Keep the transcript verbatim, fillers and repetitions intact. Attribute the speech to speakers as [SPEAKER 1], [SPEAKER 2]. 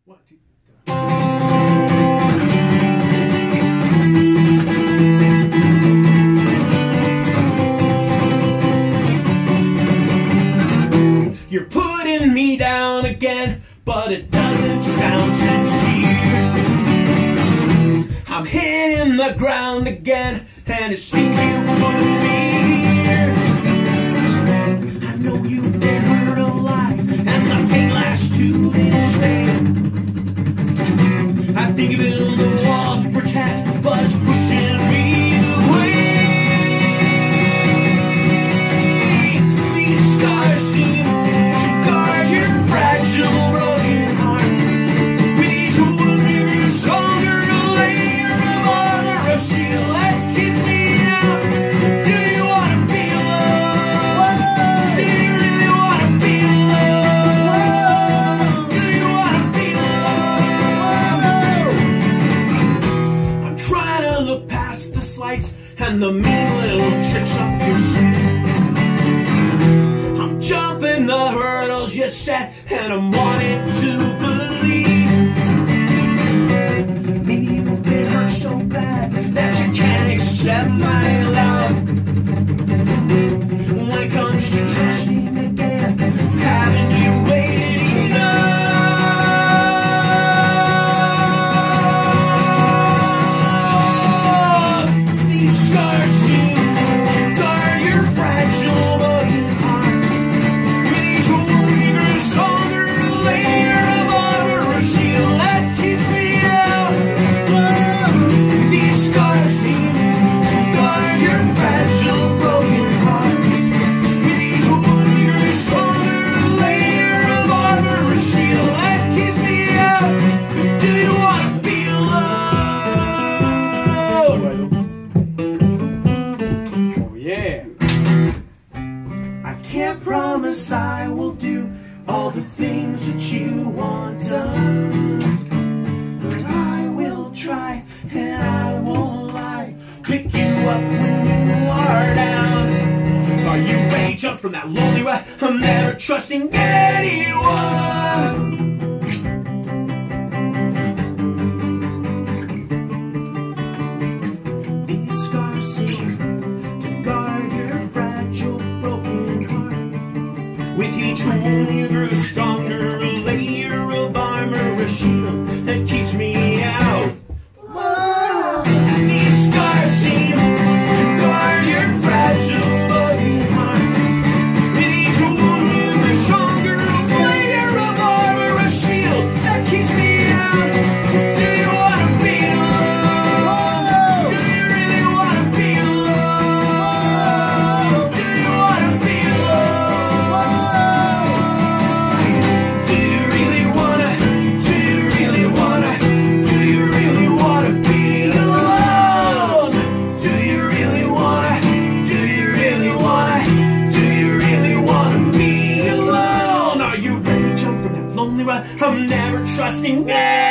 [SPEAKER 1] One, two, You're putting me down again, but it doesn't sound sincere. I'm hitting the ground again, and it seems you put me here. I know you've been hurt a lot, and the pain lasts to this day. I think of building the wall to protect, but it's pushing me away. These scars seem to guard your fragile, broken heart. We need to make you stronger, a layer of armor, a shield that keeps me out. Do you want to be alone? Do you really want to be alone? Do you want to be alone? I'm trying to look past the slights and the mean little tricks up your sleeve. I'm jumping the hurdles you set, and I'm wanting to believe. Maybe you've been hurt so bad that you can't accept my love. When it comes to trusting again, haven't you waited enough? These scars seem to guard your fragile broken heart. We need to make her stronger, a layer of armor, a shield that keeps me out. These scars seem to guard your fragile broken heart. We need to make her stronger, a layer of armor, a shield that keeps me out. Do you want to be alone? Oh yeah. I can't promise I will do all the things that you want done, but I will try and I won't lie. Pick you up when you are down. Are you ready to jump from that lonely ride? I'm never trusting anyone. These scars seem to guard your fragile broken heart. With each wound you grew stronger, a layer of armor, a shield that keeps me out. Whoa. These scars seem to guard your fragile broken heart. With each wound you grew stronger, a layer of armor, a shield that keeps me out. Do you want to be alone? Do you really want to be alone? Do you want to be alone? Do you really wanna, do you really wanna, do you really wanna be alone? Do you really wanna, do you really wanna, do you really wanna be alone? Are you ready to jump from that lonely ride? I'm never trusting anyone.